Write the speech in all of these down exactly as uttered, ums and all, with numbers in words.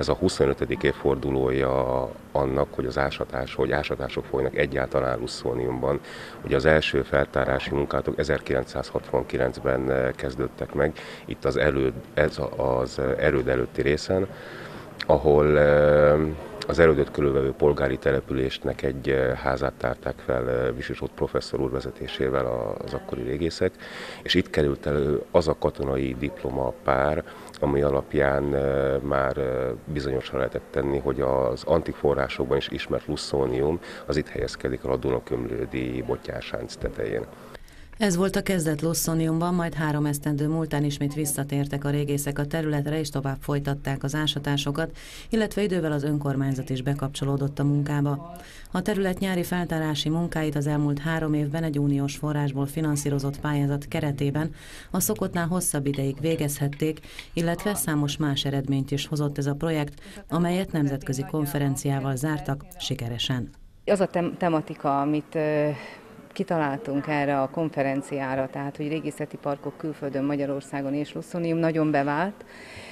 ez a huszonötödik évfordulója annak, hogy az ásatás, hogy ásatások folynak egyáltalán Luszóniumban. Ugye az első feltárási munkálatok ezerkilencszázhatvankilencben kezdődtek meg, itt az, előd, ez az erőd előtti részen, ahol az erődöt körülvevő polgári településnek egy házát tárták fel Visisót professzor úr vezetésével az akkori régészek, és itt került elő az a katonai diploma pár, ami alapján már bizonyosra lehetett tenni, hogy az antik forrásokban is ismert Luszónium az itt helyezkedik el a Dunakömlődi Bottyársánc tetején. Ez volt a kezdet Luszóniumban, majd három esztendő múltán ismét visszatértek a régészek a területre, és tovább folytatták az ásatásokat, illetve idővel az önkormányzat is bekapcsolódott a munkába. A terület nyári feltárási munkáit az elmúlt három évben egy uniós forrásból finanszírozott pályázat keretében a szokottnál hosszabb ideig végezhették, illetve számos más eredményt is hozott ez a projekt, amelyet nemzetközi konferenciával zártak sikeresen. Az a tem- tematika, amit kitaláltunk erre a konferenciára, tehát hogy régészeti parkok külföldön, Magyarországon és Luszónium nagyon bevált.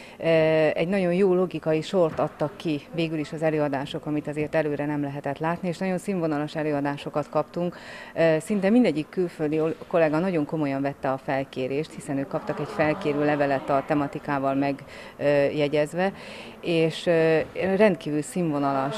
Egy nagyon jó logikai sort adtak ki végül is az előadások, amit azért előre nem lehetett látni, és nagyon színvonalas előadásokat kaptunk. Szinte mindegyik külföldi kollega nagyon komolyan vette a felkérést, hiszen ők kaptak egy felkérő levelet a tematikával megjegyezve, és rendkívül színvonalas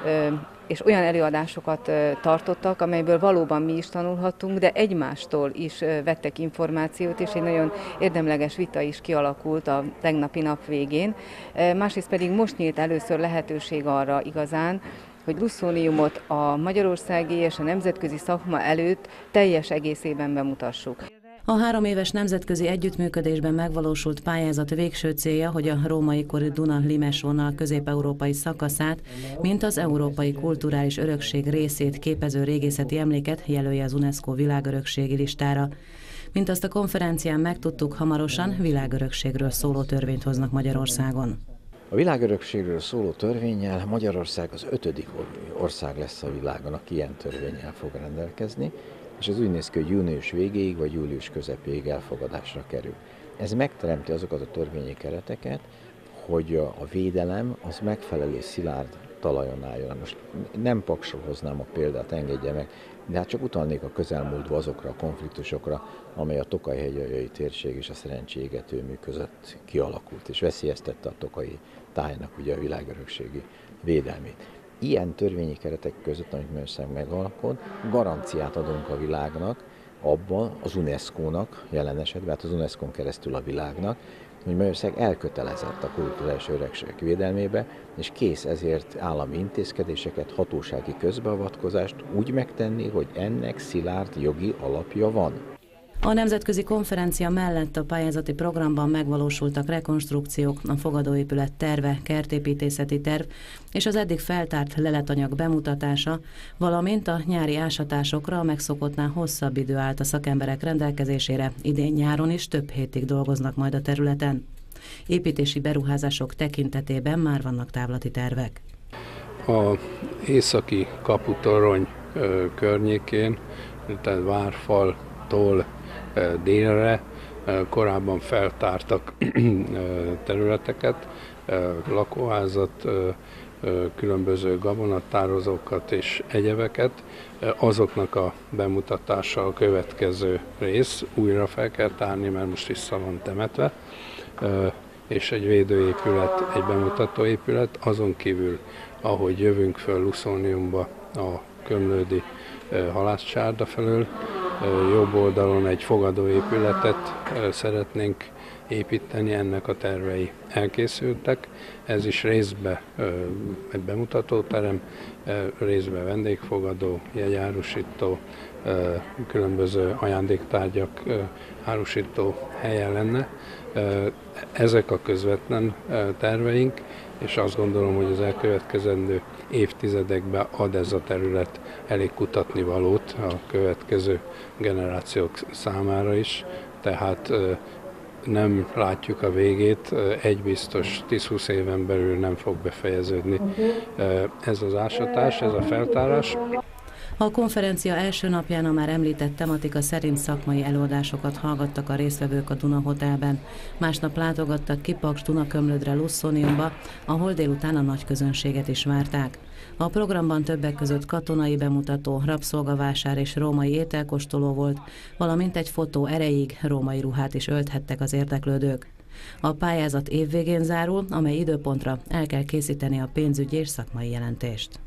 és olyan előadásokat tartottak, amelyből valóban mi is tanulhattunk, de egymástól is vettek információt, és egy nagyon érdemleges vita is kialakult a tegnapi nap végén. Másrészt pedig most nyílt először lehetőség arra igazán, hogy Luszóniumot a magyarországi és a nemzetközi szakma előtt teljes egészében bemutassuk. A három éves nemzetközi együttműködésben megvalósult pályázat végső célja, hogy a római kori Duna-Limes vonal közép-európai szakaszát, mint az európai kulturális örökség részét képező régészeti emléket jelölje az UNESCO világörökségi listára. Mint azt a konferencián megtudtuk, hamarosan világörökségről szóló törvényt hoznak Magyarországon. A világörökségről szóló törvénnyel Magyarország az ötödik ország lesz a világon, aki ilyen törvénnyel fog rendelkezni, és az úgy néz ki, hogy június végéig vagy július közepéig elfogadásra kerül. Ez megteremti azokat a törvényi kereteket, hogy a védelem az megfelelő szilárd talajon álljon. Most nem Paksról hoznám a példát, engedje meg, de hát csak utalnék a közelmúltba azokra a konfliktusokra, amely a Tokaj-hegyaljai térség és a Szerencsi-égetőmű között kialakult, és veszélyeztette a tokaji tájnak ugye a világörökségi védelmét. Ilyen törvényi keretek között, amit Magyarország megalkot, garanciát adunk a világnak, abban az UNESCO-nak jelen esetben, hát az UNESCO-n keresztül a világnak, hogy Magyarország elkötelezett a kulturális örökség védelmébe, és kész ezért állami intézkedéseket, hatósági közbeavatkozást úgy megtenni, hogy ennek szilárd jogi alapja van. A nemzetközi konferencia mellett a pályázati programban megvalósultak rekonstrukciók, a fogadóépület terve, kertépítészeti terv és az eddig feltárt leletanyag bemutatása, valamint a nyári ásatásokra a megszokottnál hosszabb idő állt a szakemberek rendelkezésére, idén nyáron is több hétig dolgoznak majd a területen. Építési beruházások tekintetében már vannak távlati tervek. A északi kaputorony környékén, tehát Várfaltól délre korábban feltártak területeket, lakóházat, különböző gabonatározókat és egyebeket. Azoknak a bemutatása a következő rész, újra fel kell tárni, mert most vissza van temetve, és egy védőépület, egy bemutatóépület, azon kívül, ahogy jövünk föl Luszóniumba a Kömlődi halászcsárda felől, jobb oldalon egy fogadóépületet szeretnénk építeni, ennek a tervei elkészültek. Ez is részben egy bemutatóterem, részben vendégfogadó, jegyárusító, különböző ajándéktárgyak árusító helye lenne. Ezek a közvetlen terveink, és azt gondolom, hogy az elkövetkezendő évtizedekben ad ez a terület elég kutatnivalót a következő generációk számára is, tehát nem látjuk a végét, egy biztos tíz-húsz éven belül nem fog befejeződni ez az ásatás, ez a feltárás. A konferencia első napján a már említett tematika szerint szakmai előadásokat hallgattak a résztvevők a Duna Hotelben. Másnap látogattak ki Paks-Dunakömlődre Lusszoniumba, ahol délután a nagy közönséget is várták. A programban többek között katonai bemutató, rabszolgavásár és római ételkóstoló volt, valamint egy fotó erejéig római ruhát is ölthettek az érdeklődők. A pályázat évvégén zárul, amely időpontra el kell készíteni a pénzügyi és szakmai jelentést.